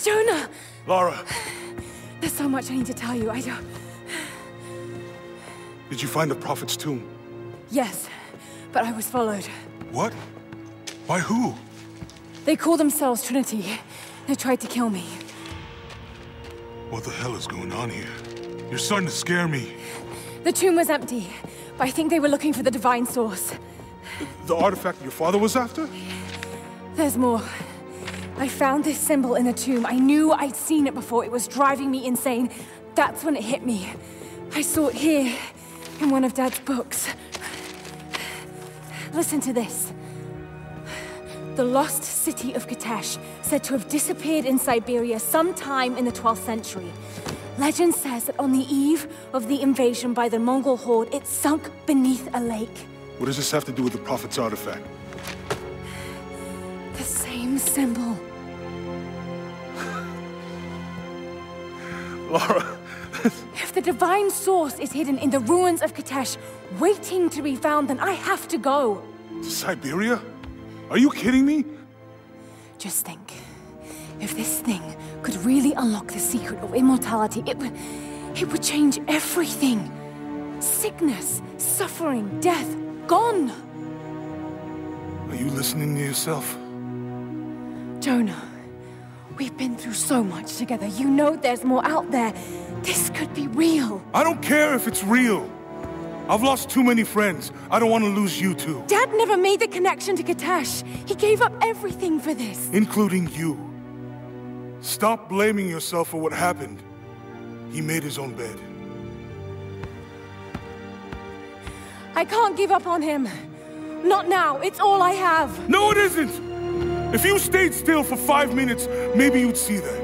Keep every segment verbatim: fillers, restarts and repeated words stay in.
Jonah! Lara! There's so much I need to tell you. I don't... Did you find the Prophet's tomb? Yes, but I was followed. What? By who? They call themselves Trinity. They tried to kill me. What the hell is going on here? You're starting to scare me. The tomb was empty, but I think they were looking for the divine source. The artifact your father was after? There's more. I found this symbol in the tomb. I knew I'd seen it before. It was driving me insane. That's when it hit me. I saw it here, in one of Dad's books. Listen to this. The lost city of Kitezh, said to have disappeared in Siberia sometime in the twelfth century. Legend says that on the eve of the invasion by the Mongol horde, it sunk beneath a lake. What does this have to do with the Prophet's artifact? The same symbol. Lara... If the divine source is hidden in the ruins of Kitezh, waiting to be found, then I have to go. To Siberia? Are you kidding me? Just think. If this thing could really unlock the secret of immortality, it would... it would change everything. Sickness, suffering, death, gone. Are you listening to yourself? Jonah, we've been through so much together. You know there's more out there. This could be real. I don't care if it's real. I've lost too many friends. I don't want to lose you too. Dad never made the connection to Kitezh. He gave up everything for this. Including you. Stop blaming yourself for what happened. He made his own bed. I can't give up on him. Not now. It's all I have. No, it isn't! If you stayed still for five minutes, maybe you'd see that.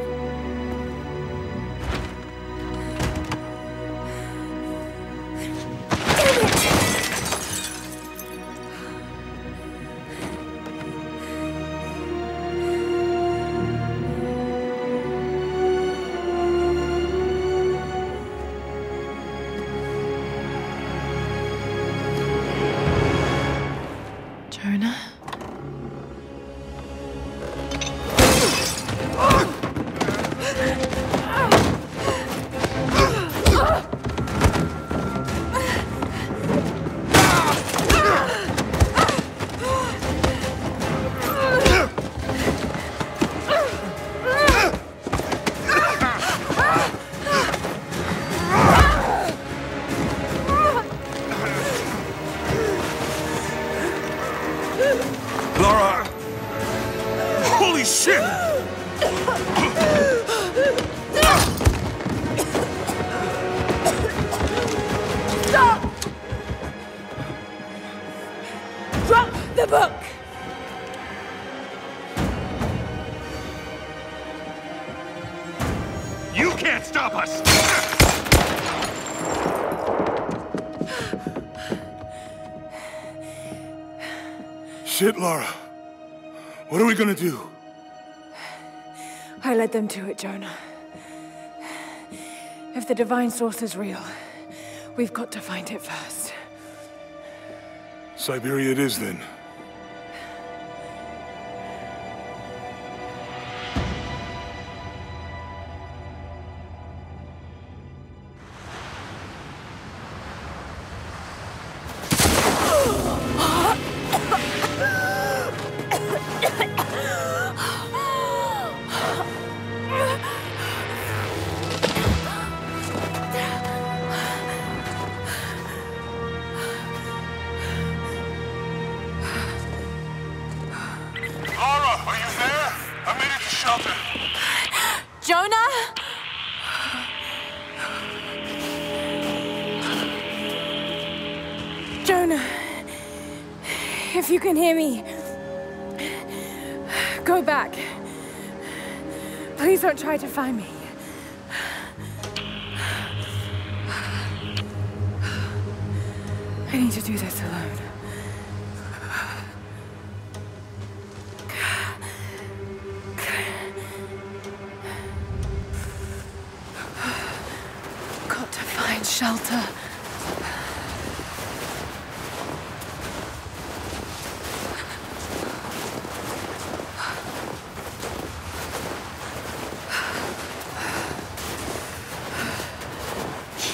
Lara! Holy shit! Stop! Drop the book! You can't stop us! Shit, Lara. What are we gonna do? I led them to it, Jonah. If the divine source is real, we've got to find it first. Siberia it is, then. Jonah? Jonah, if you can hear me, go back. Please don't try to find me. I need to do this alone. Got to find shelter.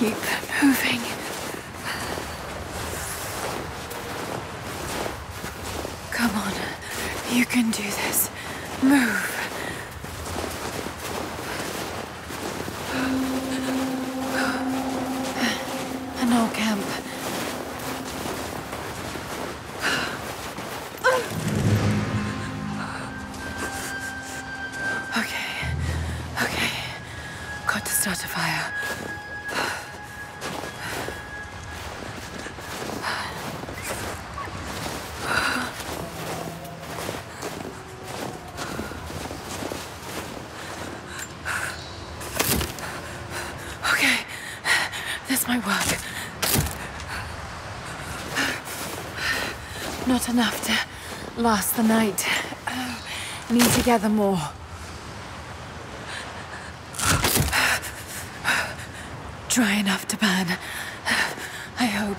Keep moving. Come on. You can do this. Move. An old camp. Okay. Okay. Got to start a fire. This might work. Not enough to last the night. Need to gather more. Dry enough to burn. I hope.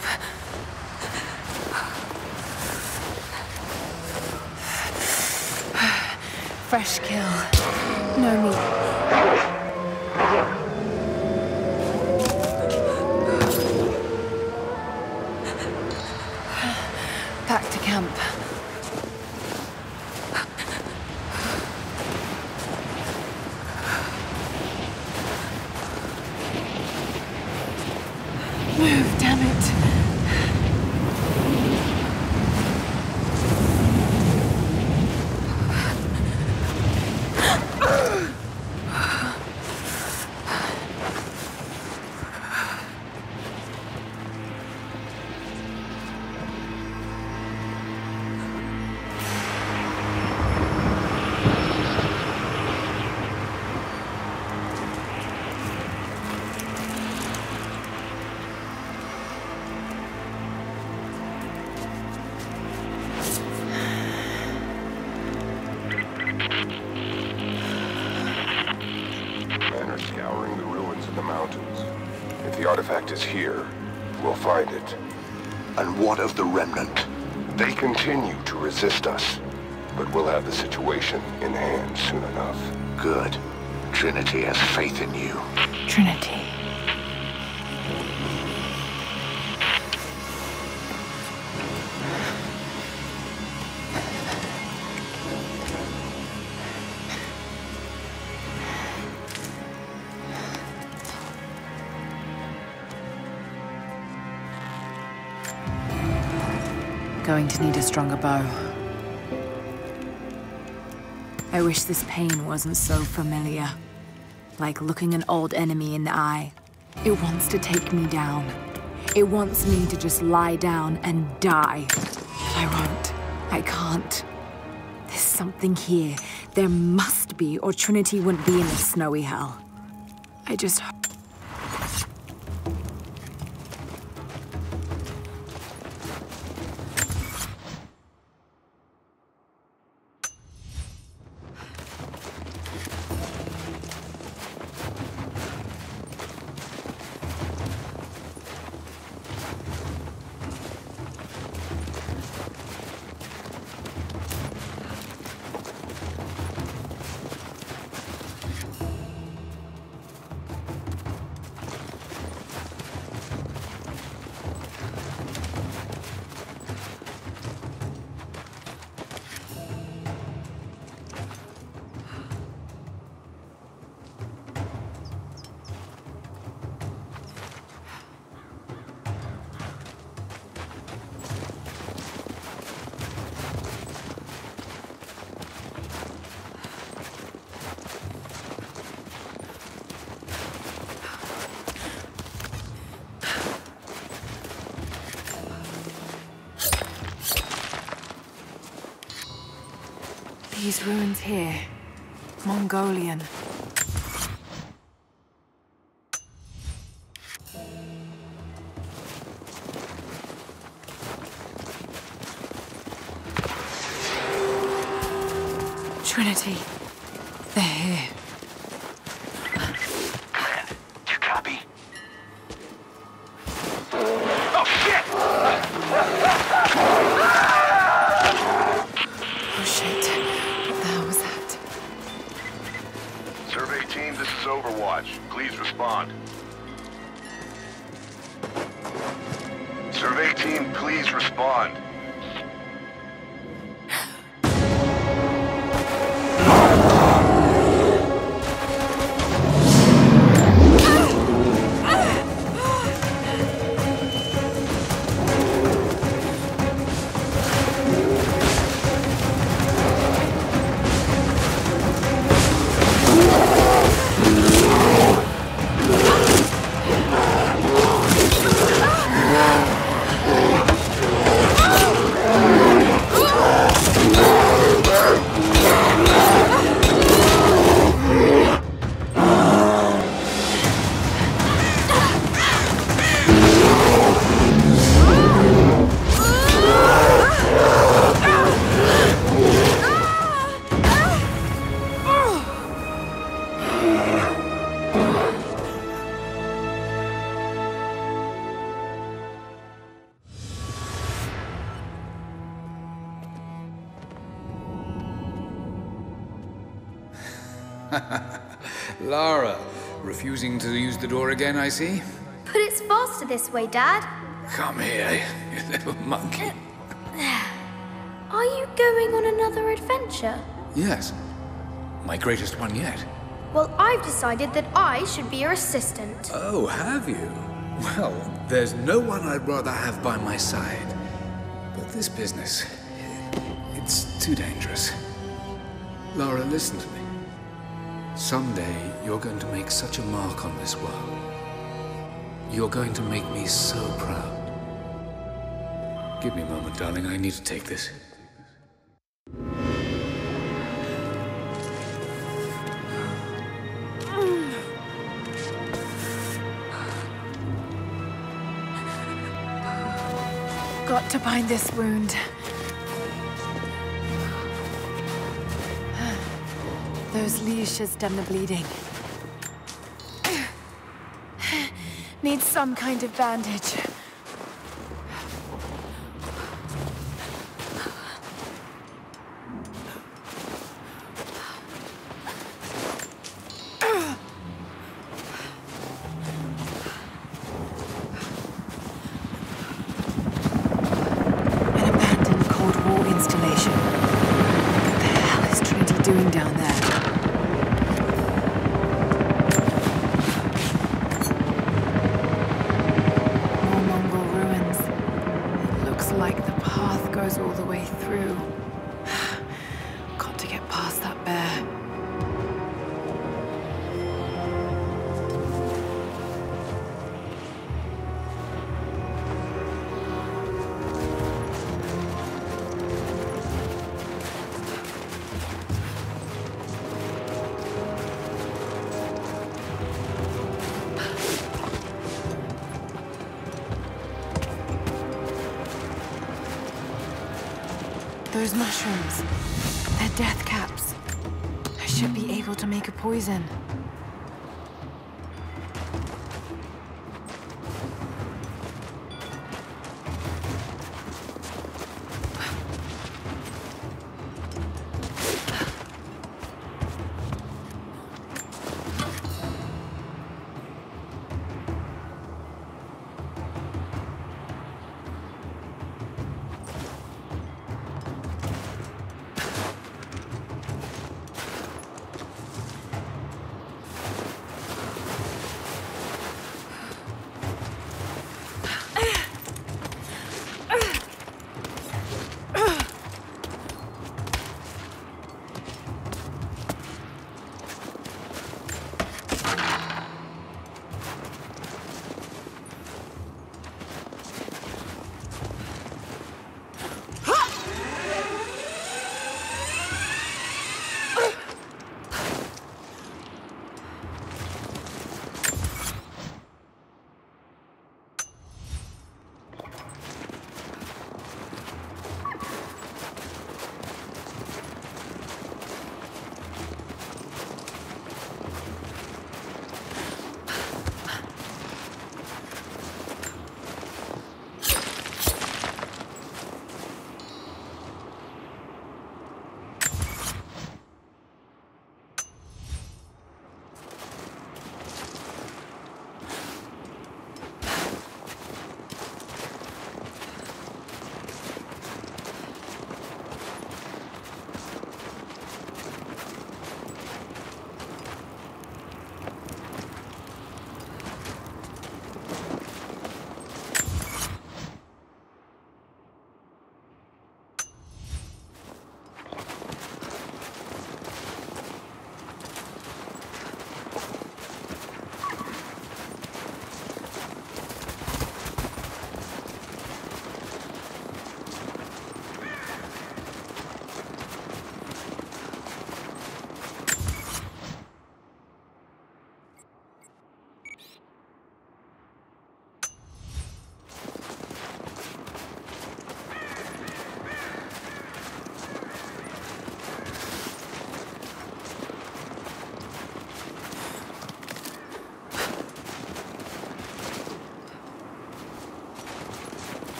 Fresh kill. No meat. Back to camp. Move, damn it. Scouring the ruins in the mountains. If the artifact is here, we'll find it. And what of the remnant? They continue to resist us, but we'll have the situation in hand soon enough. Good. Trinity has faith in you. Trinity. Going to need a stronger bow. I wish this pain wasn't so familiar. Like looking an old enemy in the eye. It wants to take me down. It wants me to just lie down and die. But I won't. I can't. There's something here. There must be, or Trinity wouldn't be in this snowy hell. I just hope. These ruins here, Mongolian. Trinity, they're here. Glenn, you copy? Oh, shit! Oh shit, what the hell was that? Survey team, this is Overwatch. Please respond. Team, please respond. Lara, refusing to use the door again, I see? But it's faster this way, Dad. Come here, you little monkey. Are you going on another adventure? Yes. My greatest one yet. Well, I've decided that I should be your assistant. Oh, have you? Well, there's no one I'd rather have by my side. But this business, it's too dangerous. Lara, listen to me. Someday, you're going to make such a mark on this world. You're going to make me so proud. Give me a moment, darling. I need to take this. Got to bind this wound. Those leaves should stem the bleeding. Need some kind of bandage. An abandoned Cold War installation. What the hell is Trinity doing down there? All the way through. Got to get past that bear. Those mushrooms, they're death caps. I should be able to make a poison.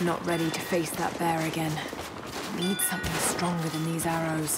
Not ready to face that bear again. Need something stronger than these arrows.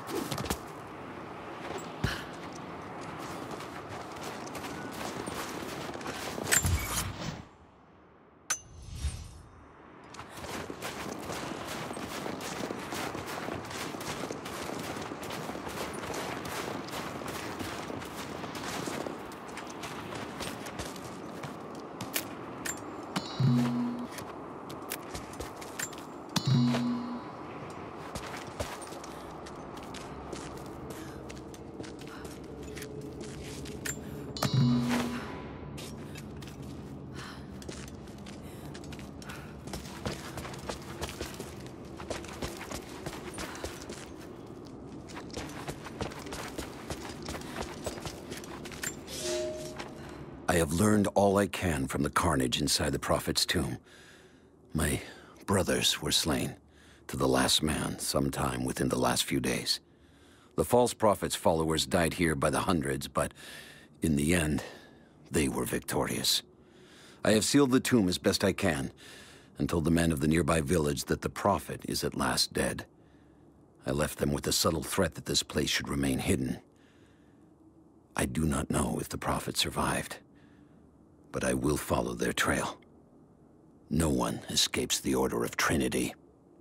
I have learned all I can from the carnage inside the Prophet's tomb. My brothers were slain, to the last man, sometime within the last few days. The false Prophet's followers died here by the hundreds, but in the end, they were victorious. I have sealed the tomb as best I can, and told the men of the nearby village that the Prophet is at last dead. I left them with a subtle threat that this place should remain hidden. I do not know if the Prophet survived, but I will follow their trail. No one escapes the Order of Trinity.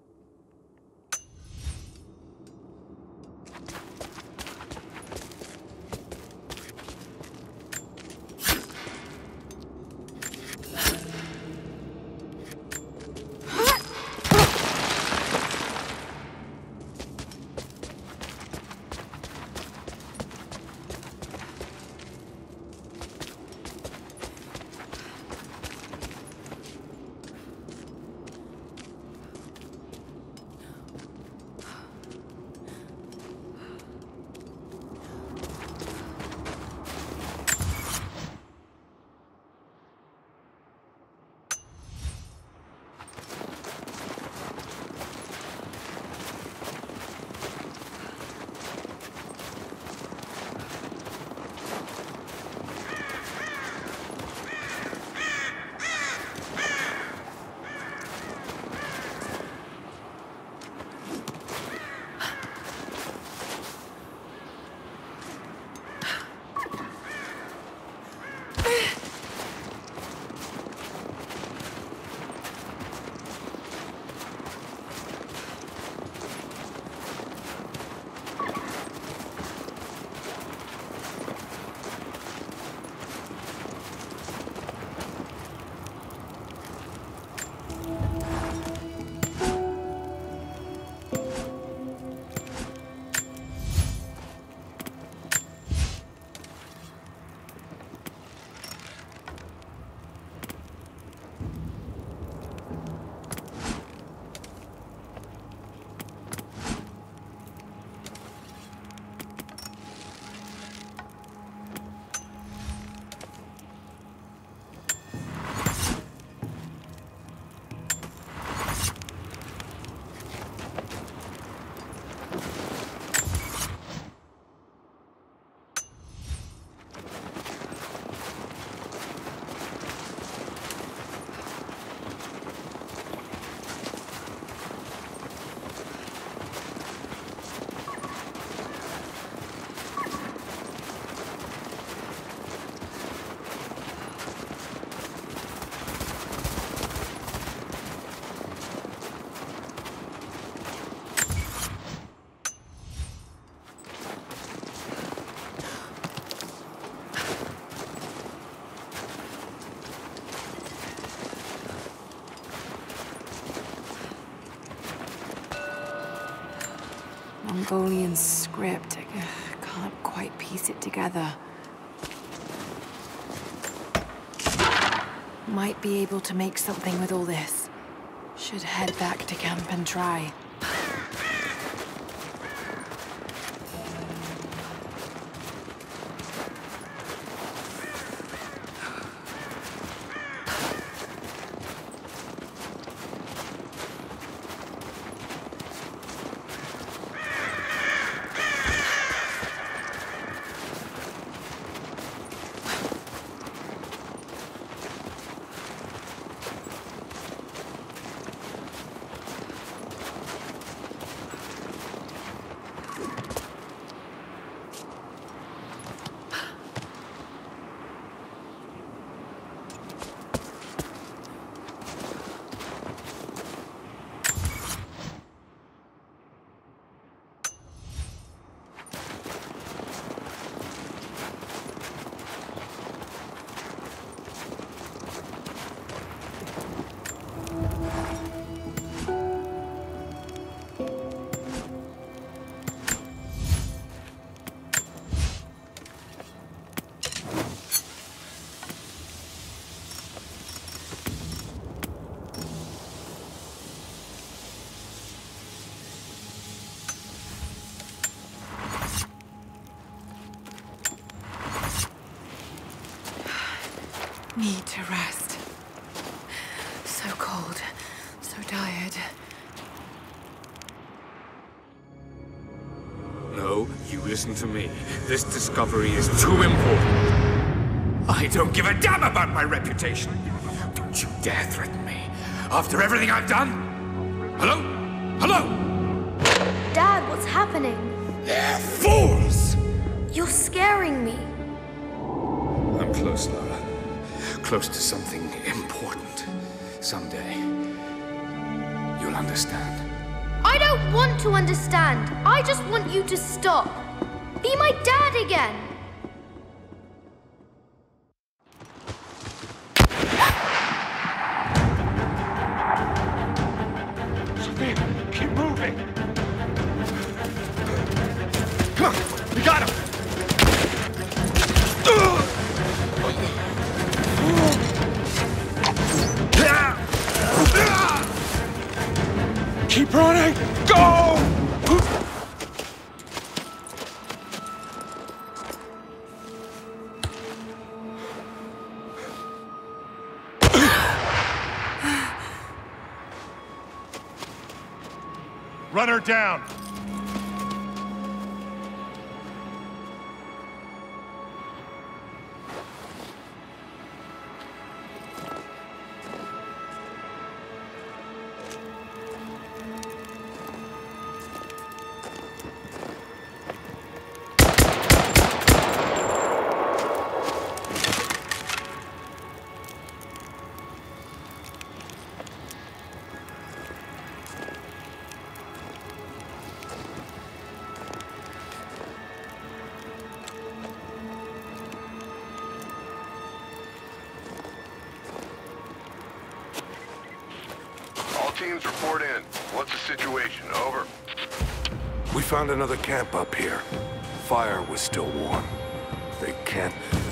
Mongolian script. I can't quite piece it together. Might be able to make something with all this. Should head back to camp and try. You listen to me. This discovery is too important. I don't give a damn about my reputation. Don't you dare threaten me. After everything I've done? Hello? Hello? Dad, what's happening? They're fools! You're scaring me. I'm close, Lara. Close to something important. Someday, you'll understand. I don't want to understand. I just want you to stop. Be my dad again. Sophia, keep moving. Come on, we got him. Keep running! Go! Run her down! Teams report in. What's the situation? Over. We found another camp up here. Fire was still warm. They can't...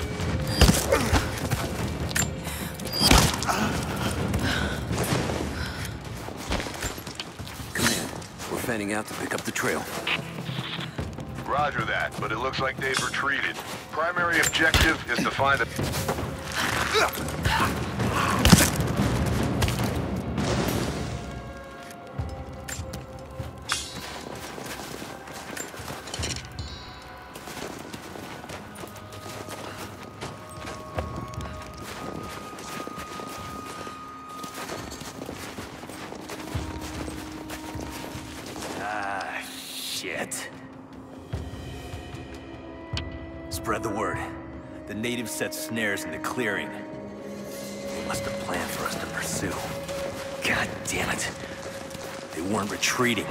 Command, we're fanning out to pick up the trail. Roger that, but it looks like they've retreated. Primary objective is to find a... Spread the word. The natives set snares in the clearing. They must have planned for us to pursue. God damn it. They weren't retreating.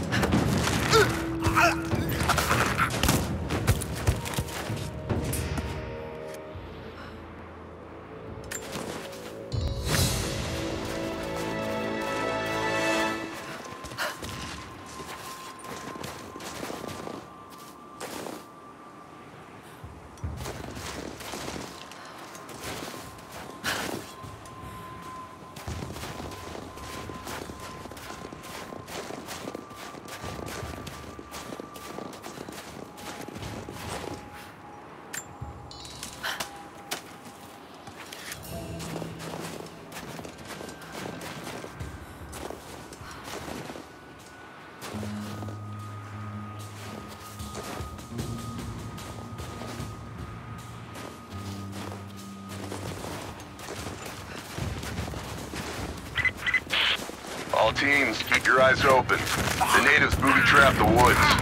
All teams, keep your eyes open. The natives booby-trapped the woods.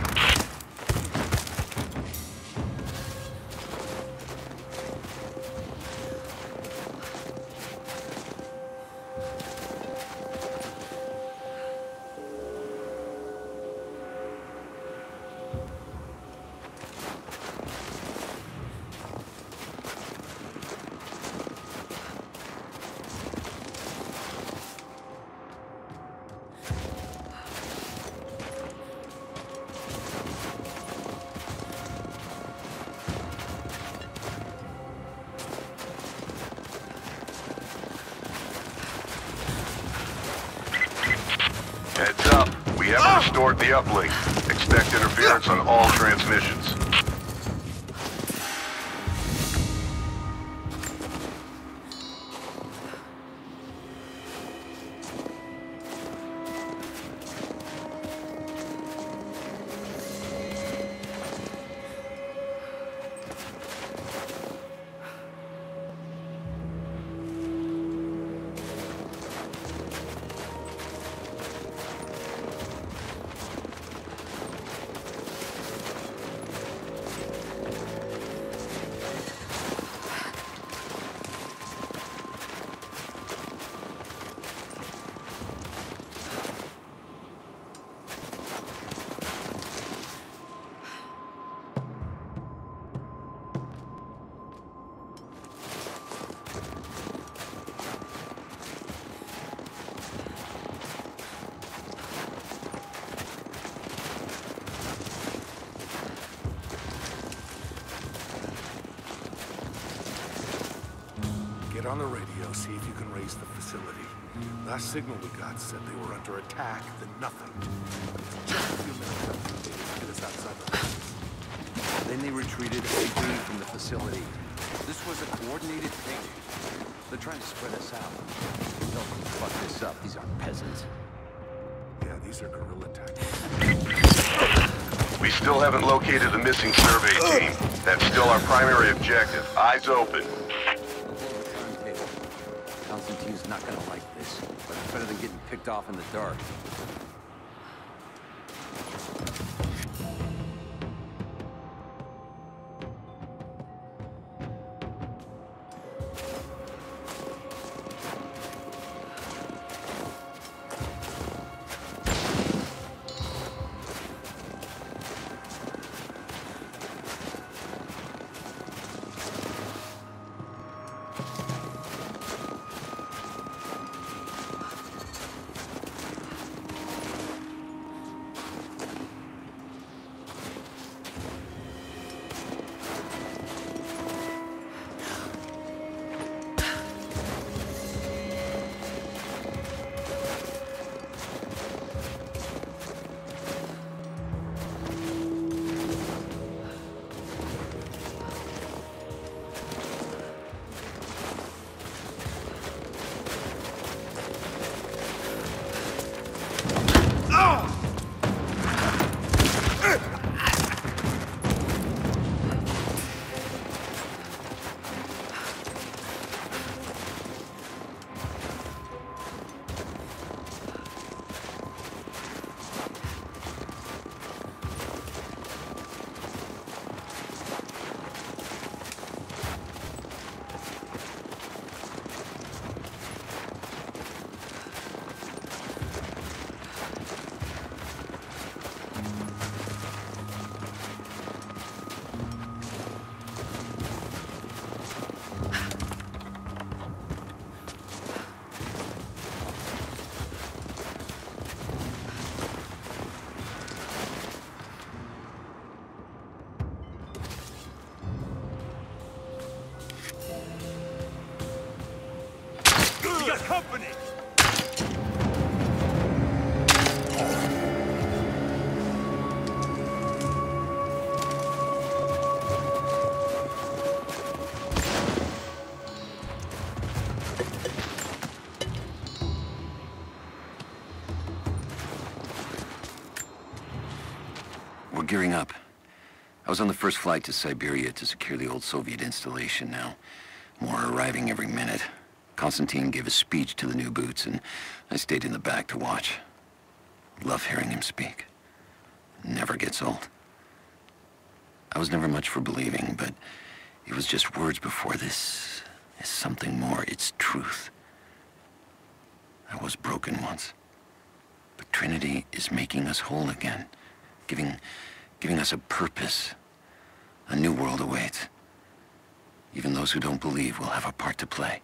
Heads up. We haven't restored the uplink. Expect interference on all transmissions. Get on the radio, see if you can raise the facility. Last signal we got said they were under attack, then nothing. It's just a few minutes after they get us outside the house. Then they retreated away from the facility. This was a coordinated thing. They're trying to spread us out. Don't fuck this up. These aren't peasants. Yeah, these are guerrilla tactics. We still haven't located the missing survey team. That's still our primary objective. Eyes open. Constantine's not gonna like this, but it's better than getting picked off in the dark. Company! We're gearing up. I was on the first flight to Siberia to secure the old Soviet installation now. More are arriving every minute. Constantine gave a speech to the new boots, and I stayed in the back to watch. Love hearing him speak. Never gets old. I was never much for believing, but it was just words before this is something more. It's truth. I was broken once, but Trinity is making us whole again, giving, giving us a purpose. A new world awaits. Even those who don't believe will have a part to play.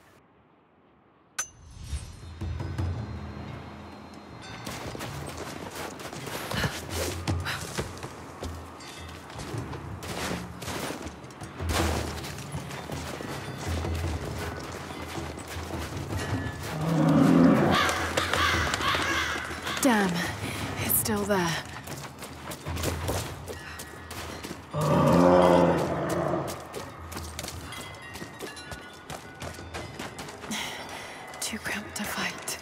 Damn, it's still there. Too cramped to fight.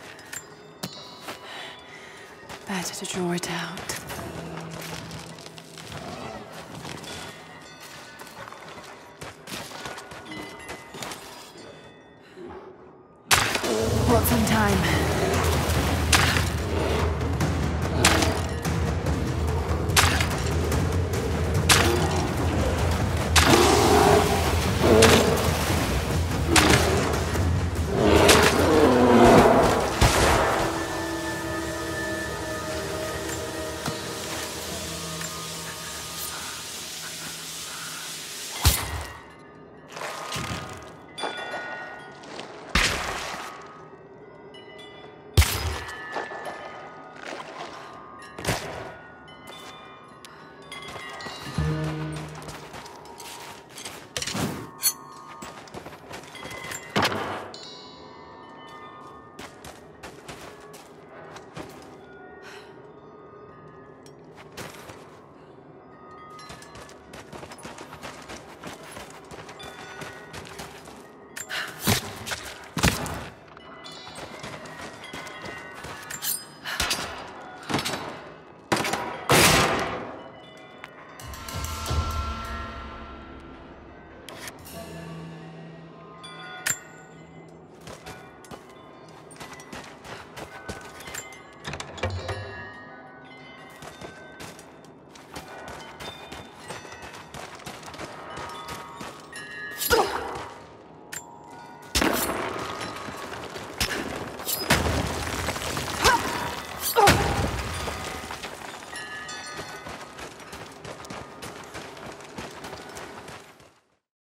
Better to draw it out. What's in time?